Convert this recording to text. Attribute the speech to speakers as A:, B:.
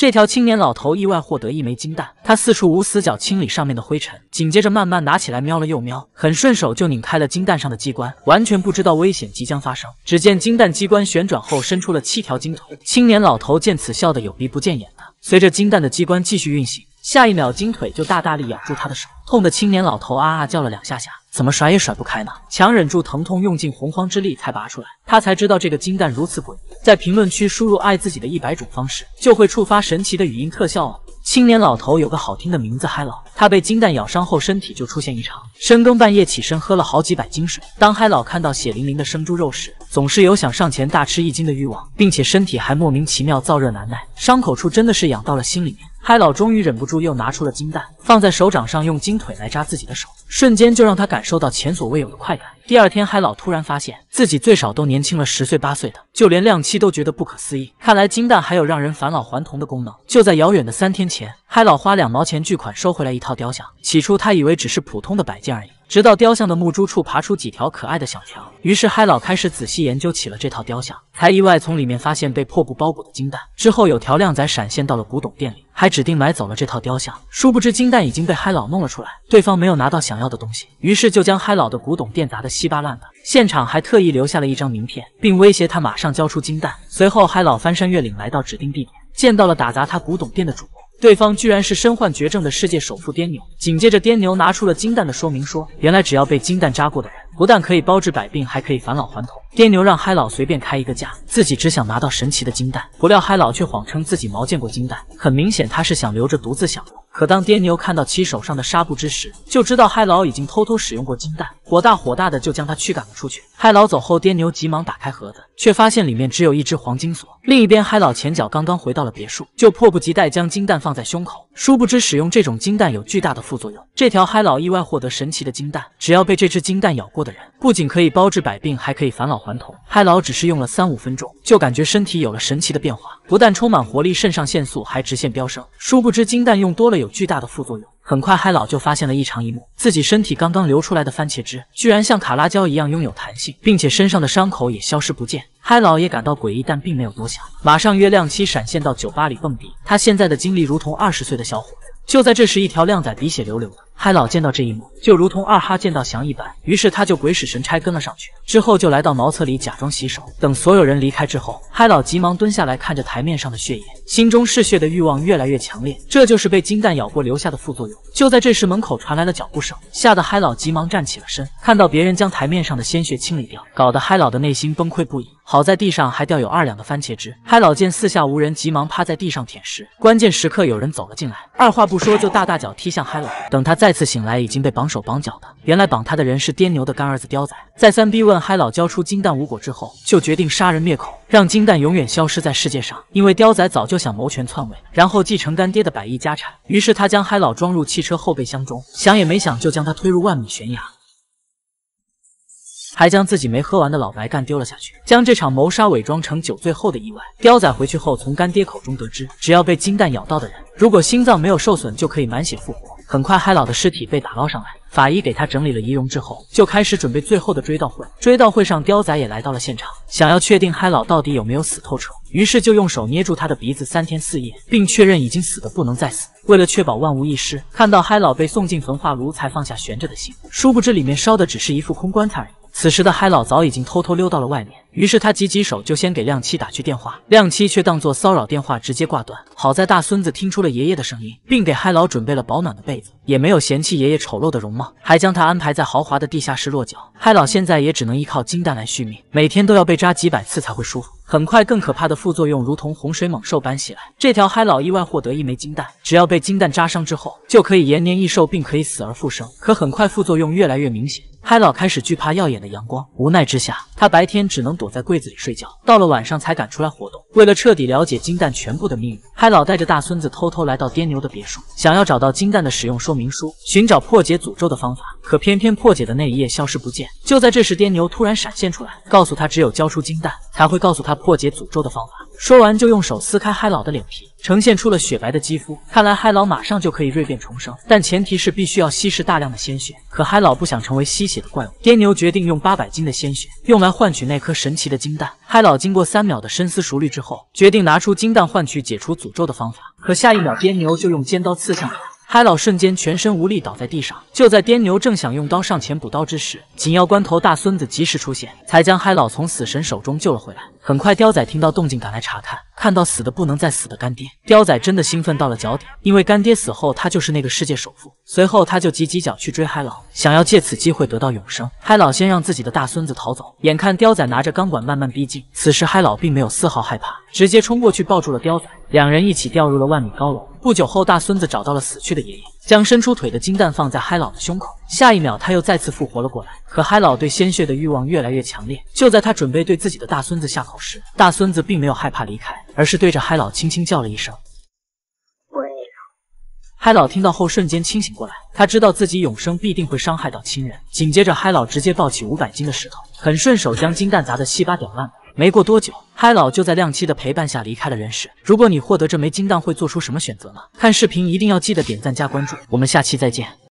A: 这条青年老头意外获得一枚金蛋，他四处无死角清理上面的灰尘，紧接着慢慢拿起来瞄了又瞄，很顺手就拧开了金蛋上的机关，完全不知道危险即将发生。只见金蛋机关旋转后伸出了7条金腿，青年老头见此笑得有鼻不见眼的。随着金蛋的机关继续运行，下一秒金腿就大大力咬住他的手，痛得青年老头啊啊叫了2下下，怎么甩也甩不开呢？强忍住疼痛，用尽洪荒之力才拔出来。他才知道这个金蛋如此诡异，在评论区输入爱自己的100种方式，就会触发神奇的语音特效哦。青年老头有个好听的名字嗨老，他被金蛋咬伤后身体就出现异常，深更半夜起身喝了好几百斤水。当嗨老看到血淋淋的生猪肉时，总是有想上前大吃1斤的欲望，并且身体还莫名其妙燥热难耐，伤口处真的是痒到了心里面。嗨老终于忍不住又拿出了金蛋，放在手掌上，用金腿来扎自己的手，瞬间就让他感受到前所未有的快感。第二天，嗨老突然发现自己最少都年轻了10岁8岁的，就连亮妻都觉得不可思议。看来金蛋还有让人返老还童的功能。就在遥远的3天前，嗨老花2毛钱巨款收回来一套雕像，起初他以为只是普通的摆件而已，直到雕像的木珠处爬出几条可爱的小条，于是嗨老开始仔细研究起了这套雕像，才意外从里面发现被破布包裹的金蛋。之后有条靓仔闪现到了古董店里，还指定买走了这套雕像。殊不知金蛋已经被嗨老弄了出来，对方没有拿到想要的东西，于是就将嗨老的古董店砸得稀巴烂的。现场还特意留下了一张名片，并威胁他马上交出金蛋。随后嗨老翻山越岭来到指定地点，见到了打砸他古董店的主谋。对方居然是身患绝症的世界首富颠牛。紧接着颠牛拿出了金蛋的说明书，原来只要被金蛋扎过的人，不但可以包治百病，还可以返老还童。颠牛让嗨老随便开一个价，自己只想拿到神奇的金蛋，不料嗨老却谎称自己毛见过金蛋，很明显他是想留着独自享用。可当颠牛看到其手上的纱布之时，就知道嗨老已经偷偷使用过金蛋，火大的就将他驱赶了出去。嗨老走后，颠牛急忙打开盒子，却发现里面只有一只黄金锁。另一边，嗨老前脚刚刚回到了别墅，就迫不及待将金蛋放在胸口，殊不知使用这种金蛋有巨大的副作用。这条嗨老意外获得神奇的金蛋，只要被这只金蛋咬过的人，不仅可以包治百病，还可以返老还童。嗨老只是用了3-5分钟，就感觉身体有了神奇的变化，不但充满活力，肾上腺素还直线飙升。殊不知金蛋用多了有巨大的副作用。很快，嗨老就发现了异常一幕，自己身体刚刚流出来的番茄汁，居然像卡拉胶一样拥有弹性，并且身上的伤口也消失不见。嗨老也感到诡异，但并没有多想，马上约亮妻闪现到酒吧里蹦迪。他现在的精力如同20岁的小伙子。就在这时，一条靓仔鼻血流流的，嗨老见到这一幕，就如同二哈见到翔一般，于是他就鬼使神差跟了上去，之后就来到茅厕里假装洗手。等所有人离开之后，嗨老急忙蹲下来看着台面上的血液，心中嗜血的欲望越来越强烈，这就是被金蛋咬过留下的副作用。就在这时，门口传来了脚步声，吓得嗨老急忙站起了身，看到别人将台面上的鲜血清理掉，搞得嗨老的内心崩溃不已。好在地上还掉有2两的番茄汁，嗨老见四下无人，急忙趴在地上舔食。关键时刻有人走了进来，二话不说就大脚踢向嗨老。等他再次醒来，已经被绑手绑脚的。原来绑他的人是颠牛的干儿子刁仔。再三逼问嗨老交出金蛋无果之后，就决定杀人灭口，让金蛋永远消失在世界上。因为刁仔早就想谋权篡位，然后继承干爹的100亿家产，于是他将嗨老装入汽车后备箱中，想也没想就将他推入万米悬崖，还将自己没喝完的老白干丢了下去，将这场谋杀伪装成酒醉后的意外。刁仔回去后从干爹口中得知，只要被金蛋咬到的人，如果心脏没有受损，就可以满血复活。很快，嗨老的尸体被打捞上来，法医给他整理了仪容之后，就开始准备最后的追悼会。追悼会上，刁仔也来到了现场，想要确定嗨老到底有没有死透彻，于是就用手捏住他的鼻子3天4夜，并确认已经死得不能再死。为了确保万无一失，看到嗨老被送进焚化炉，才放下悬着的心。殊不知里面烧的只是一副空棺材而已。此时的嗨老早已经偷偷溜到了外面，于是他挤手就先给亮妻打去电话，亮妻却当作骚扰电话直接挂断。好在大孙子听出了爷爷的声音，并给嗨老准备了保暖的被子，也没有嫌弃爷爷丑陋的容貌，还将他安排在豪华的地下室落脚。嗨老现在也只能依靠金蛋来续命，每天都要被扎几百次才会舒服。很快，更可怕的副作用如同洪水猛兽般袭来。这条嗨老意外获得1枚金蛋，只要被金蛋扎伤之后，就可以延年益寿，并可以死而复生。可很快副作用越来越明显，嗨老开始惧怕耀眼的阳光，无奈之下，他白天只能躲在柜子里睡觉，到了晚上才敢出来活动。为了彻底了解金蛋全部的命运，嗨老带着大孙子偷偷来到颠牛的别墅，想要找到金蛋的使用说明书，寻找破解诅咒的方法。可偏偏破解的那一页消失不见。就在这时，颠牛突然闪现出来，告诉他只有交出金蛋，才会告诉他破解诅咒的方法。说完就用手撕开嗨老的脸皮，呈现出了雪白的肌肤。看来嗨老马上就可以锐变重生，但前提是必须要稀释大量的鲜血。可嗨老不想成为吸血的怪物，颠牛决定用800斤的鲜血用来换取那颗神奇的金蛋。嗨老经过3秒的深思熟虑之后，决定拿出金蛋换取解除诅咒的方法。 可下一秒颠牛就用尖刀刺向了他。海老瞬间全身无力倒在地上，就在颠牛正想用刀上前补刀之时，紧要关头大孙子及时出现，才将海老从死神手中救了回来。很快刁仔听到动静赶来查看，看到死的不能再死的干爹，刁仔真的兴奋到了脚底，因为干爹死后他就是那个世界首富。随后他就急脚去追海老，想要借此机会得到永生。海老先让自己的大孙子逃走，眼看刁仔拿着钢管慢慢逼近，此时海老并没有丝毫害怕，直接冲过去抱住了刁仔，两人一起掉入了万米高楼。不久后，大孙子找到了死去的爷爷，将伸出腿的金蛋放在海老的胸口，下一秒他又再次复活了过来。可海老对鲜血的欲望越来越强烈，就在他准备对自己的大孙子下口时，大孙子并没有害怕离开，而是对着海老轻轻叫了一声。海老听到后瞬间清醒过来，他知道自己永生必定会伤害到亲人。紧接着，海老直接抱起500斤的石头，很顺手将金蛋砸得稀巴屌烂。没过多久，海老就在亮妻的陪伴下离开了人世。如果你获得这枚金蛋，会做出什么选择呢？看视频一定要记得点赞加关注，我们下期再见。